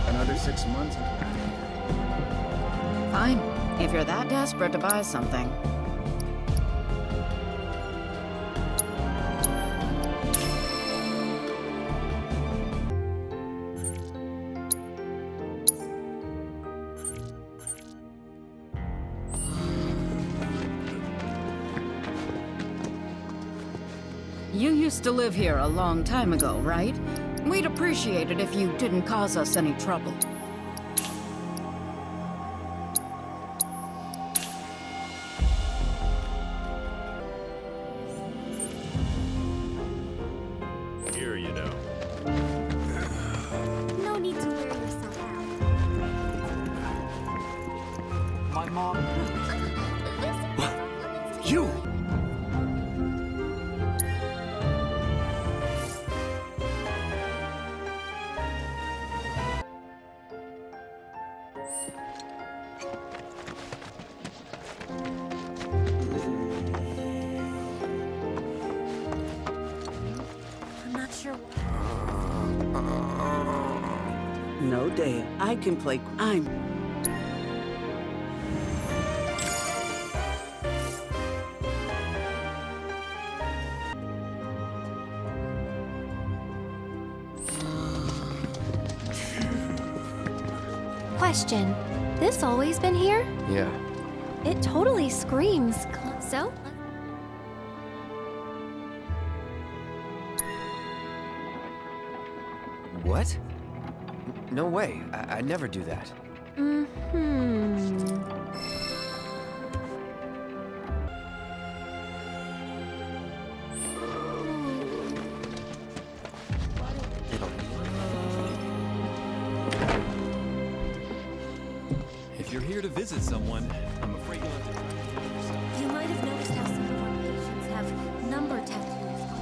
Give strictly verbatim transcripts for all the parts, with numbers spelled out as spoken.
Another six months. Fine, if you're that desperate to buy something. You used to live here a long time ago, right? We'd appreciate it if you didn't cause us any trouble. Here, you know. No need to wear yourself out. My mom. What? You! I'm not sure why. No day. I can play. I'm. Question. This always been here? Yeah. It totally screams. cl- So? What? N- No way. I- I'd never do that. Mm-hmm. If you're here to visit someone, I'm afraid you'll have to try to keep it yourself. You might have noticed how some of our patients have number tattoos on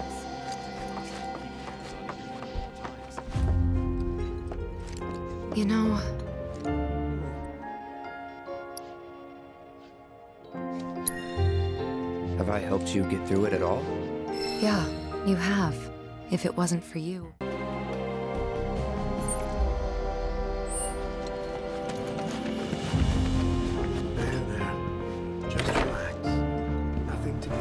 their arms. You know... Have I helped you get through it at all? Yeah, you have. If it wasn't for you. There, there. Just relax. Nothing to be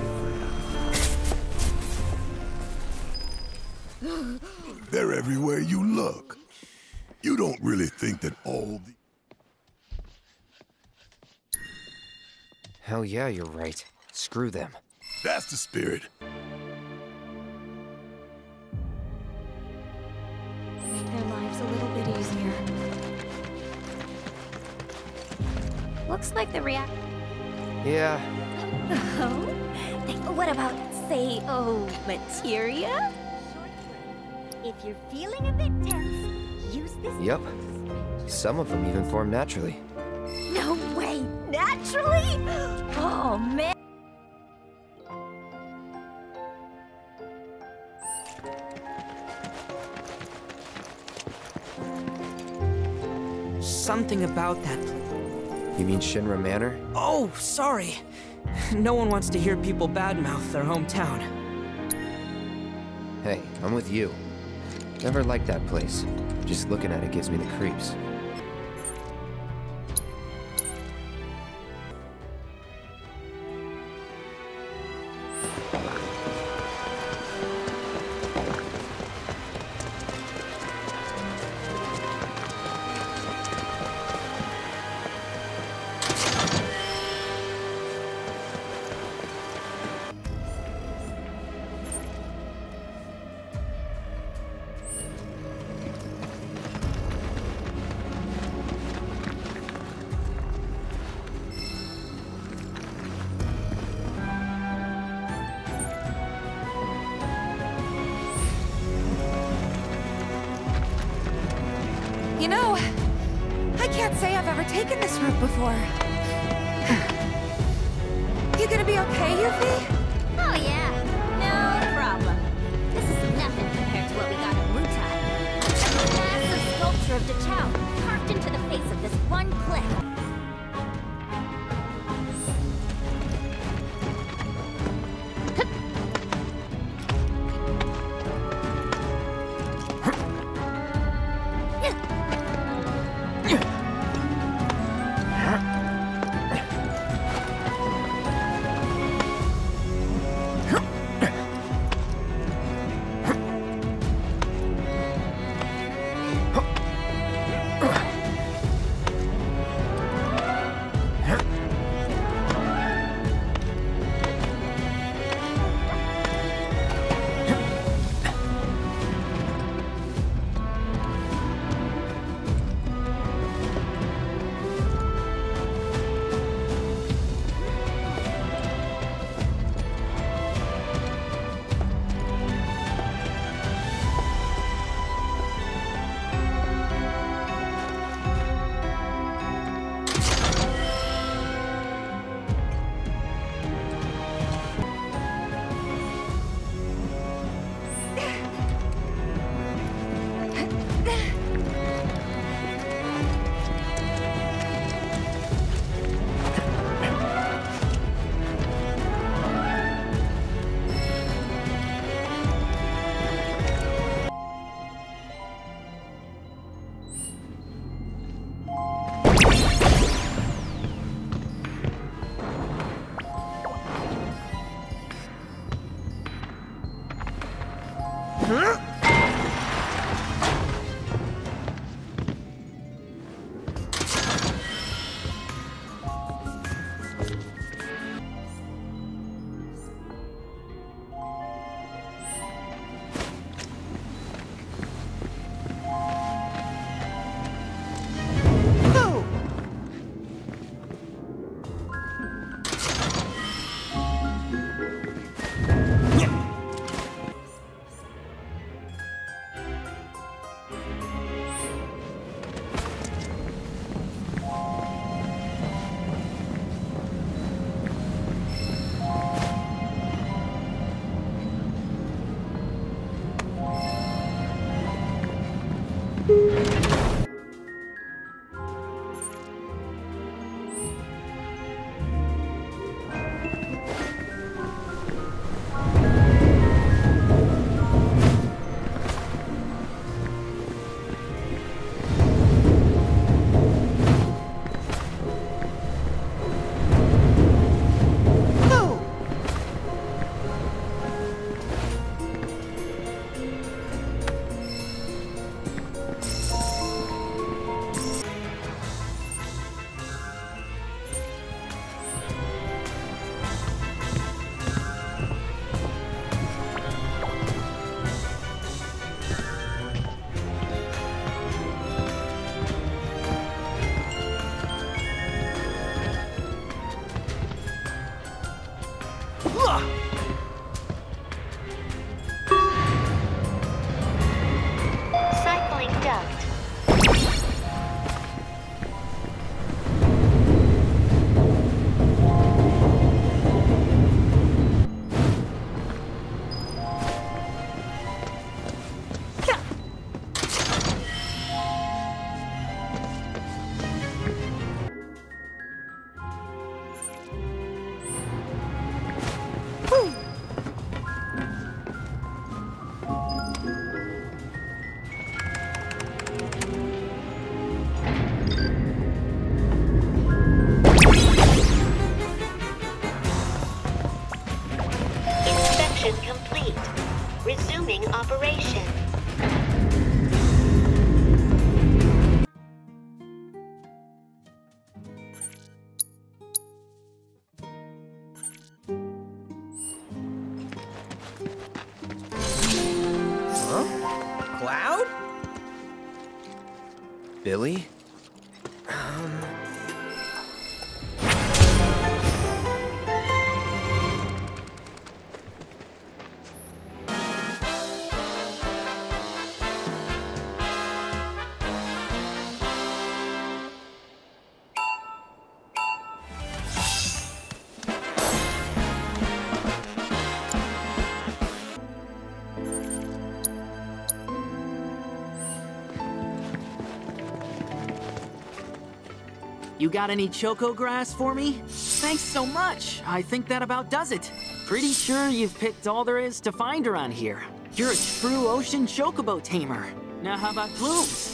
afraid of. They're everywhere you look. You don't really think that all the... Hell yeah, you're right. Screw them. That's the spirit. Make their lives a little bit easier. Looks like the react. Yeah. Oh? What about, say, oh, materia? If you're feeling a bit tense, use this. Yep. Some of them even form naturally. No way! Naturally? Oh, man! Something about that. You mean Shinra Manor? Oh, sorry. No one wants to hear people badmouth their hometown. Hey, I'm with you. Never liked that place. Just looking at it gives me the creeps. You know, I can't say I've ever taken this route before. You gonna be okay, Yuffie? Oh, yeah. No problem. This is nothing compared to what we got in Wutai. A massive sculpture of Dachao carved into the face of this one cliff. Billy? Um... You got any choco grass for me? Thanks so much. I think that about does it. Pretty sure you've picked all there is to find around here. You're a true ocean chocobo tamer. Now how about plumes?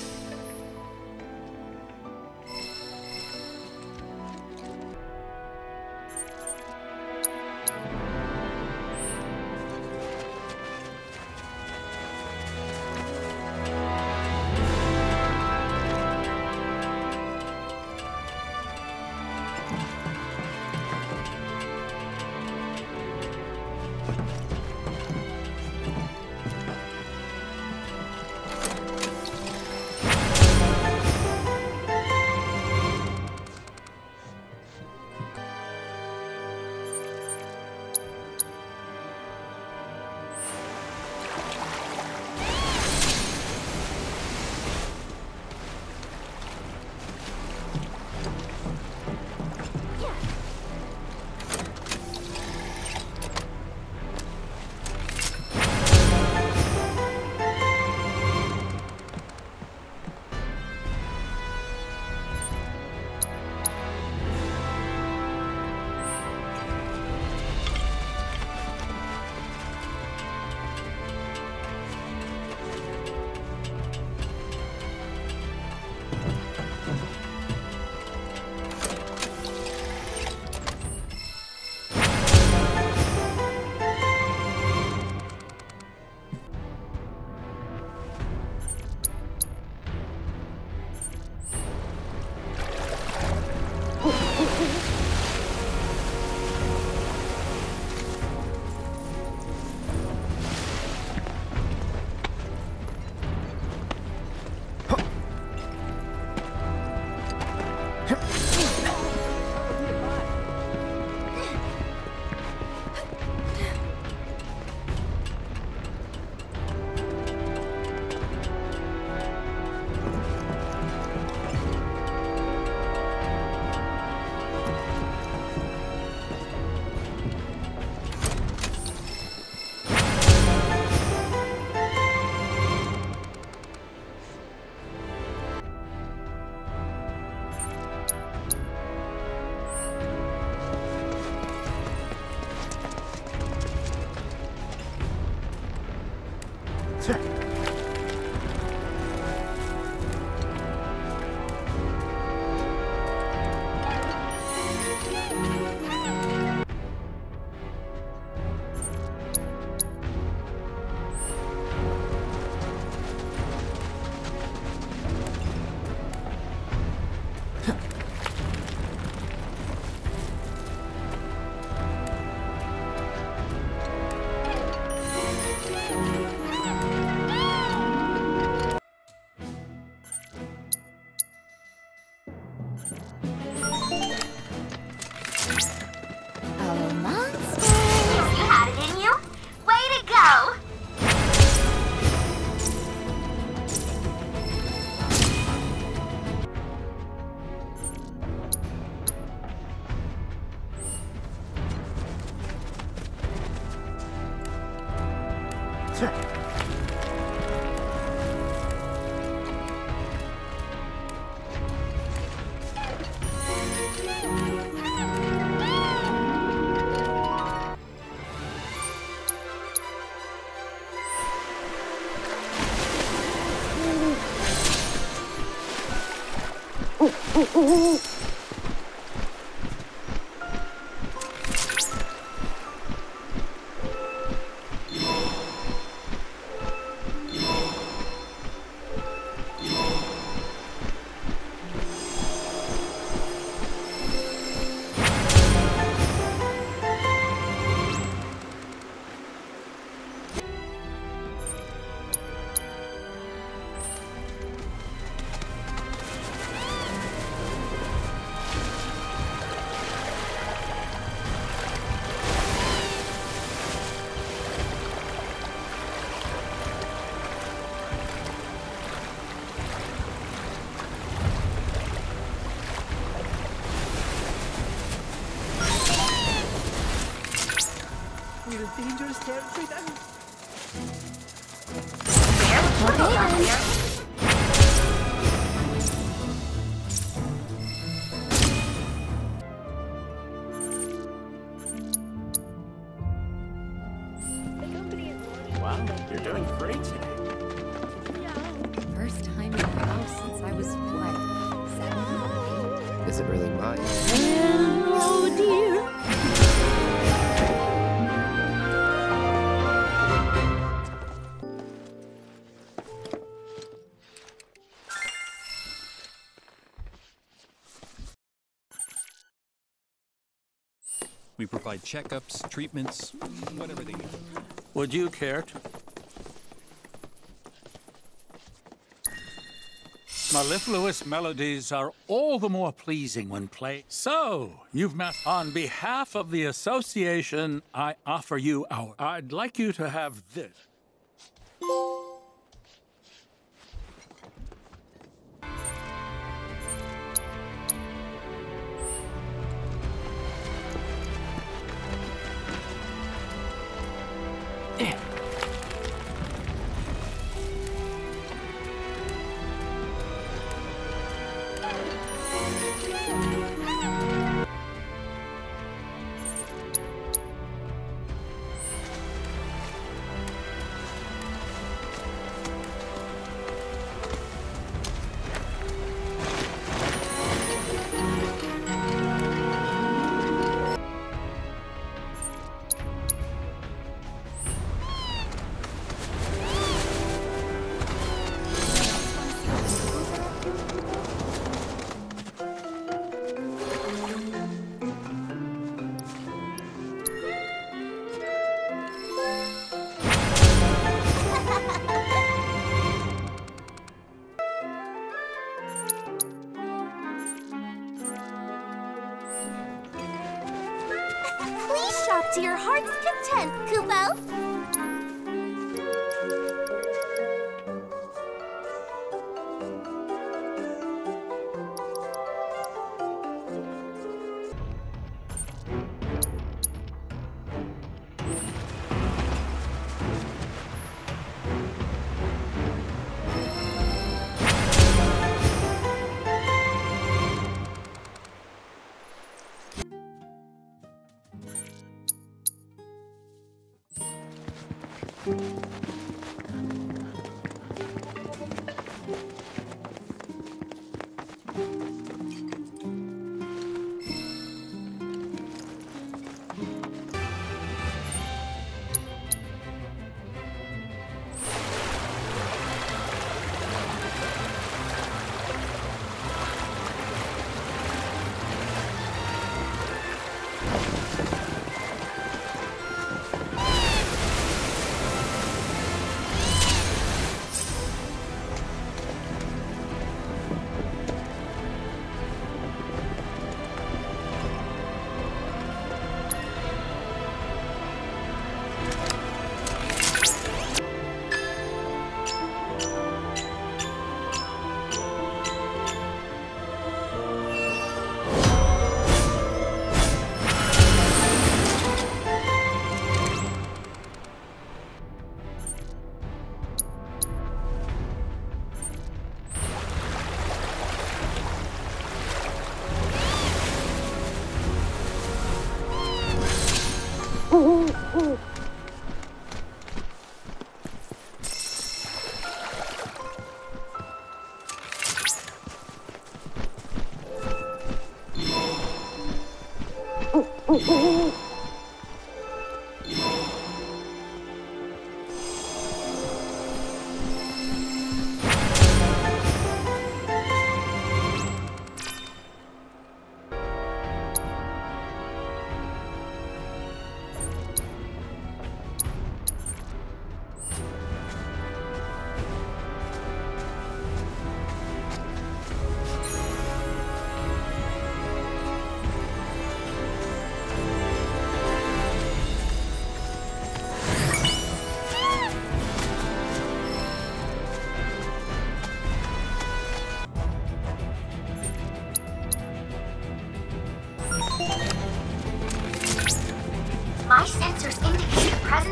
dangerous territory now. Okay, then. Wow, you're doing great today. First time in the house since I was, what, seven? Is it really mine? Oh dear. We provide checkups, treatments, whatever they need. Would you care to? Mellifluous melodies are all the more pleasing when played. So, you've met. On behalf of the association, I offer you our. I'd like you to have this. Please shop to your heart's content, Kupo.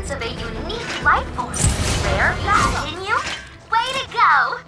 remains of a unique life form. Rare flash, didn't you? Way to go!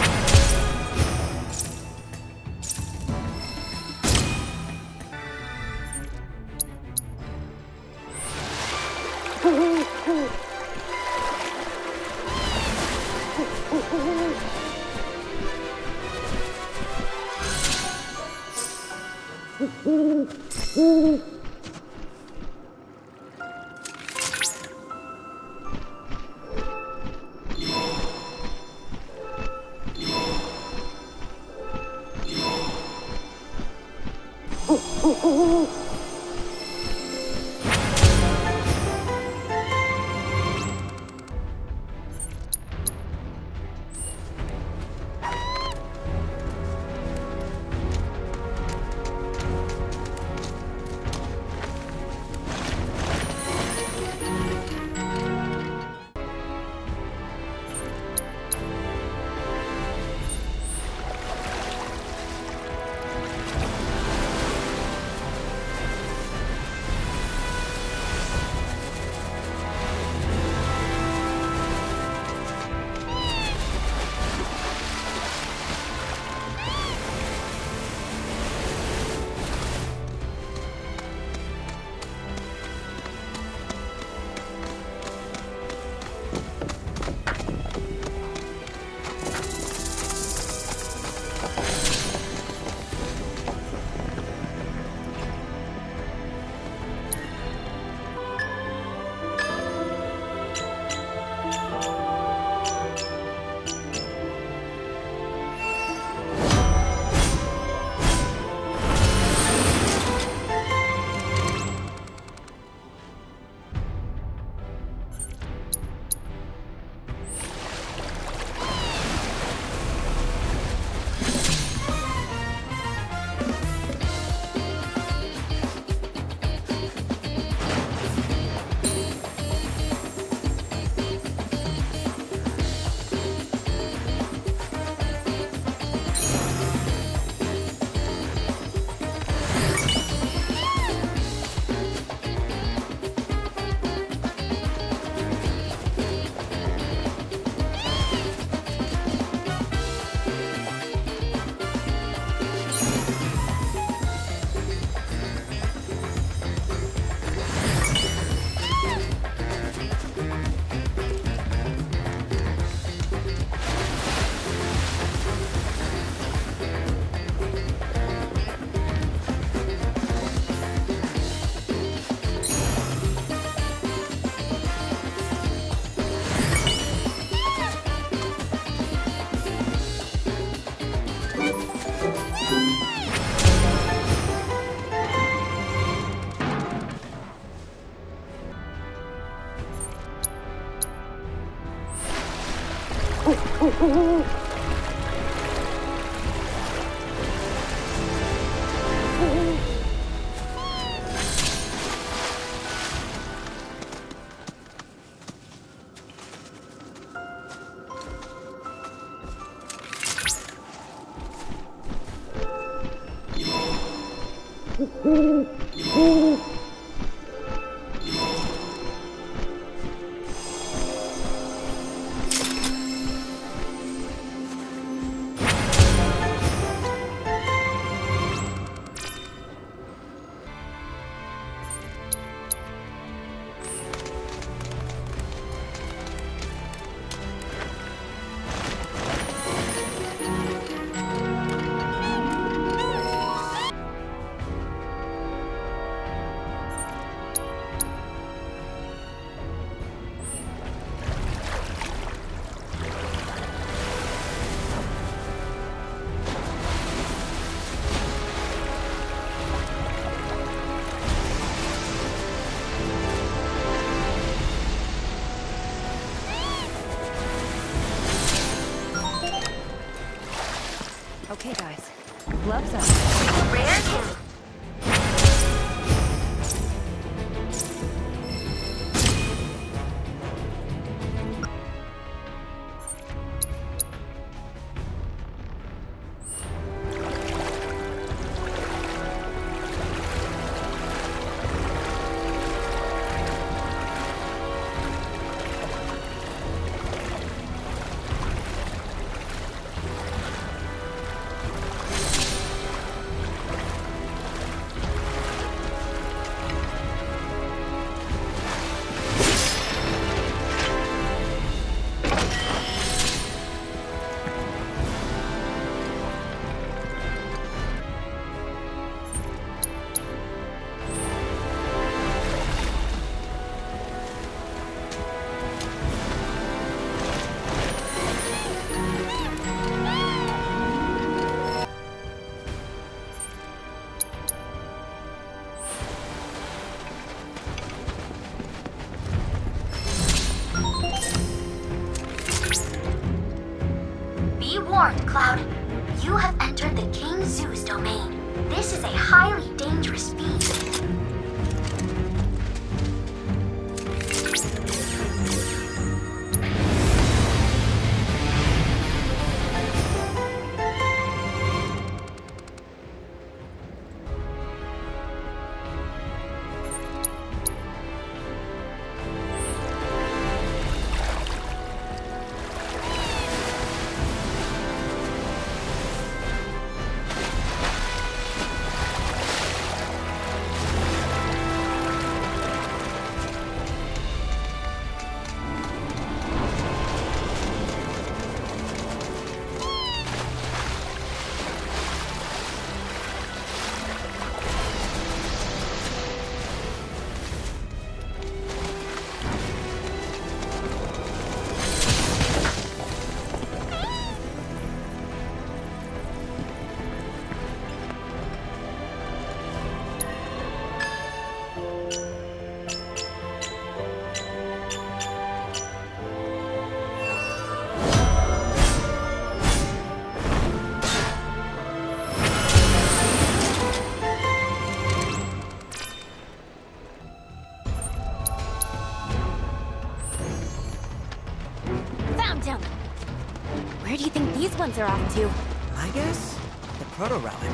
Okay, guys. Gloves up. Rare news. Kingdom Zoo's domain. This is a highly dangerous beast. Where do you think these ones are off to? I guess the proto-relic.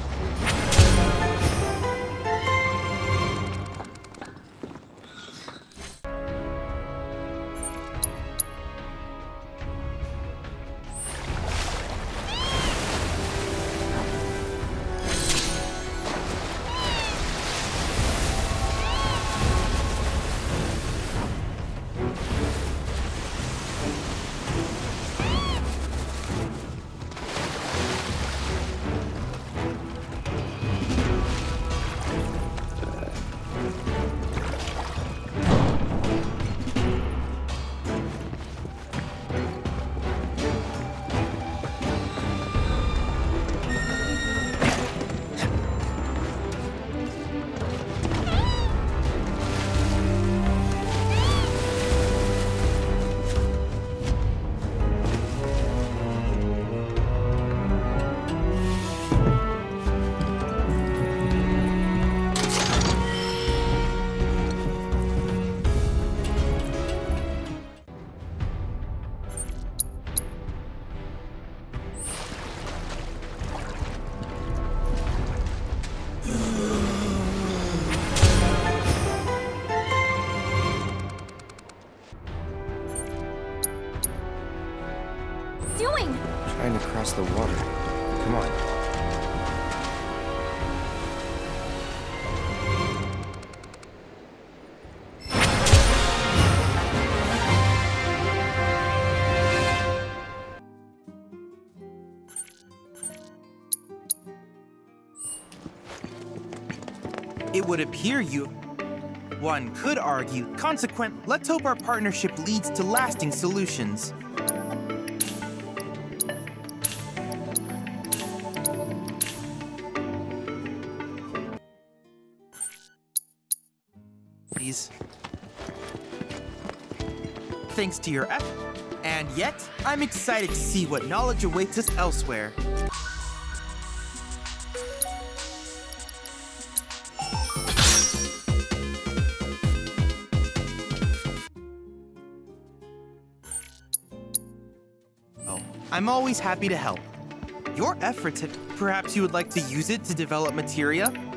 Doing? Trying to cross the water. Come on. It would appear you... One could argue, consequent, let's hope our partnership leads to lasting solutions. Please. Thanks to your effort. And yet, I'm excited to see what knowledge awaits us elsewhere. I'm always happy to help. Your efforts, have, perhaps you would like to use it to develop materia?